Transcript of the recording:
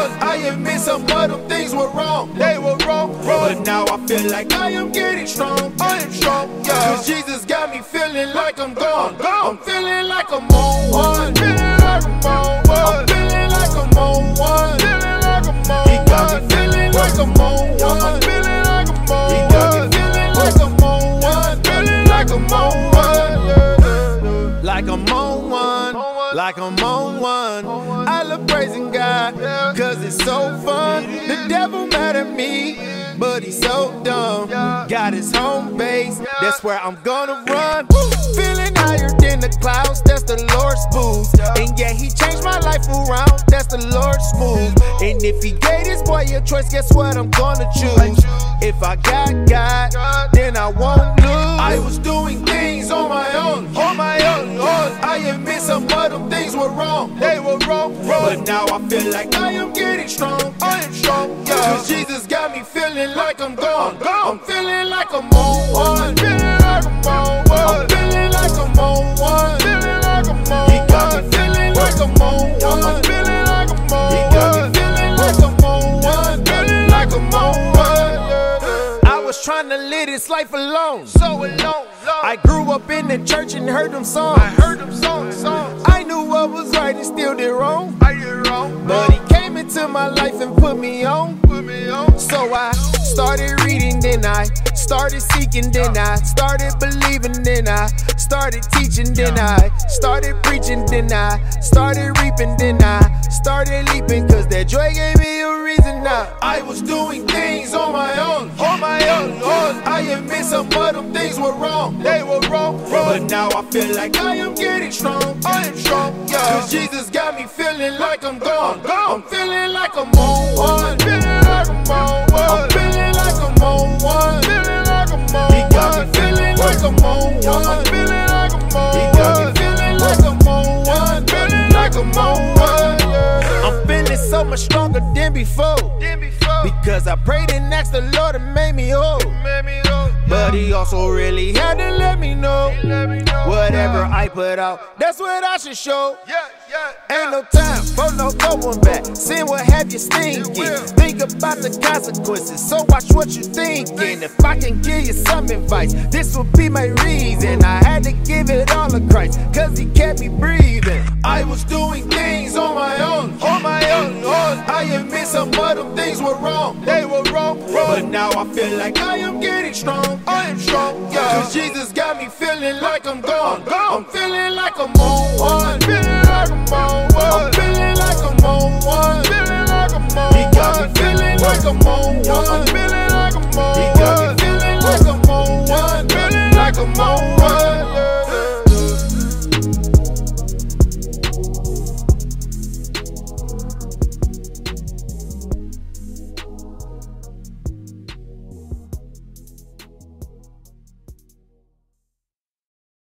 on. I admit some of them things were wrong. They were wrong. But now I feel like I am getting strong. I am strong, yeah. Cause Jesus got me feeling like I'm gone. I'm feeling like I'm on one. Feeling like I'm on one. I'm feeling like I'm on one. Feeling like I'm on one. He got me feeling like I'm on one. I'm feeling like I'm on one. He got me feeling like I'm on one. Feeling like I'm on one. Like I'm on one. Like I'm on one. I love praising God, cause it's so fun. The devil mad at me, but he's so dumb. Got his home base, that's where I'm gonna run. Feeling higher than the clouds, that's the Lord's boost. And yeah, he changed my life around, that's the Lord's move. And if he gave this boy a choice, guess what I'm gonna choose? If I got God, then I won't lose. I was doing things on my own, on my own. I admit some of them things were wrong, they were wrong. But now I feel like I am getting strong, I am strong, yeah. Cause Jesus got me feeling like I'm gone. I'm feeling like I'm on one. Feeling like I'm on one. I'm feeling like I'm on one. Feeling like I'm on one. He got me feeling like I'm on one. I'm feeling like I'm on one. He got me feeling like I'm on one. Feeling like I'm on one. I was trying to live this life alone, so alone. I grew up in the church and heard them songs. I heard them songs. I knew what was right and still did wrong. I did wrong. But he came into my life and put me on. So I started reading, then I started seeking, then I started believing, then I started teaching, then I started preaching, then I started reaping, then I started leaping, cause that joy gave me a reason now. I was doing things on my own, on my own. I admit some of them things were wrong, they were wrong. But now I feel like I am getting strong, I am strong, yeah. Cause Jesus got me feeling like I'm gone. I'm feeling like I'm on one. Feeling like I'm on one. I'm feeling like I'm on one. Feeling like I'm on one. He got me feeling like I'm on one. I'm feeling like I'm on one. He got me feeling like I'm on one. Feeling like I'm on one. I'm feeling so much stronger than before. Because I prayed and asked the Lord and made me whole. But he also really had to let me know, whatever I put out, that's what I should show. Ain't no time for no going back. Sin will have you stinking. Think about the consequences, so watch what you thinking. If I can give you some advice, this would be my reason. I had to give it all to Christ, cause he kept me breathing. I was doing things on my own, on my own. I admit some of them things were wrong, they were wrong. But now I feel like I am getting strong, I am strong, yeah. Cause Jesus got me feeling like I'm gone. I'm feeling like I'm on one.